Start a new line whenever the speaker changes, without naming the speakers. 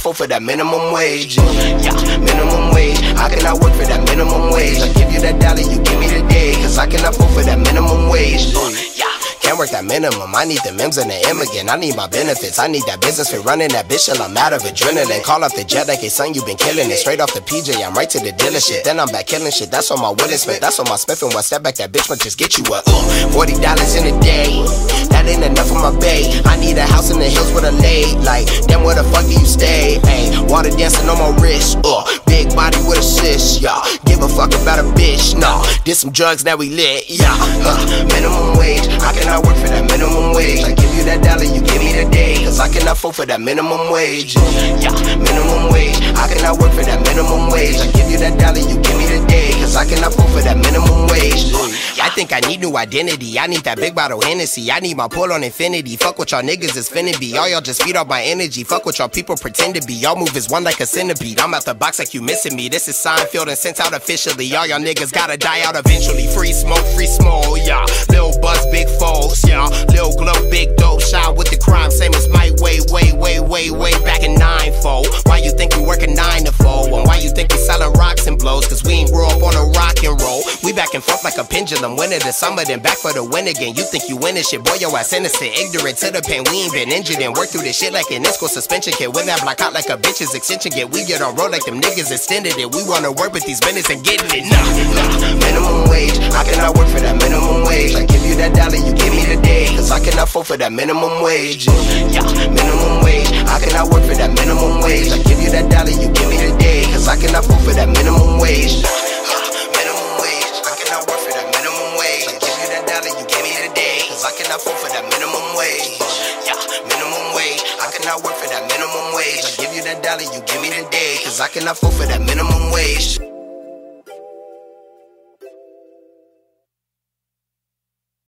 afford for that minimum wage. Yeah, minimum wage. I cannot work for that minimum wage. I give you that dollar, you give me the day, cause I cannot afford for that minimum wage. Yeah. Can't work that minimum, I need the Mims and the M again. I need my benefits, I need that business fit running that bitch till I'm out of adrenaline. Call off the jet like, hey son, you been killing it. Straight off the PJ, I'm right to the dealership. Then I'm back killing shit, that's on my Willis Smith. That's on my Smith and one step back, that bitch might just get you a $40 in a day. That ain't enough for my bae. I need a house in the hills with a lake. Like, then where the fuck do you stay? Ay, water dancing on my wrist. Big body with a sis, yeah. Give a fuck about a bitch, nah. Did some drugs, now we lit, yeah. Minimum wage, I cannot work for that minimum wage. I give you that dollar, you give me the day, cause I cannot afford for that minimum wage. Yeah, minimum wage, I cannot work for that minimum wage. I give you that dollar, you give me the day, cause I cannot afford for that minimum wage. I think I need new identity, I need that big bottle Hennessy, I need my pull on infinity. Fuck what y'all niggas is finna be, all y'all just feed off my energy. Fuck what y'all people pretend to be, y'all move as one like a centipede. I'm out the box like you missing me, this is Seinfeld and sent out officially. All y'all niggas gotta die out eventually. Free smoke, yeah. Lil Buzz, big foes, yeah. Lil Glow, big dope, shine with the crime, same as Mike way back in 9-4. Why you think we working 9 to 4? And why you think we selling rocks and blows? Cause we ain't grew up on a rock and roll. We back and forth like a pendulum, winter to summer, then back for the win again. You think you winning shit, boy, your ass innocent, ignorant to the pain. We ain't been injured and work through this shit like an in-school suspension kid. When that block out like a bitch's extension kid, we get on road like them niggas extended it. We wanna work with these minutes and getting it. Nah. Minimum wage, I cannot work for that minimum wage. I give you that dollar, you give me the day, cause I cannot afford for that minimum wage. Yeah, minimum wage, I cannot work for that minimum wage. I give you that dollar, you give me the day, cause I cannot afford for that minimum wage. Minimum wage, I cannot work for that minimum wage. I give you that dollar, you give me the day, cause I cannot afford for that minimum wage. Yeah, minimum wage, I cannot work for that minimum wage. I give you that dollar, you give me the day, cause I cannot afford for that minimum wage.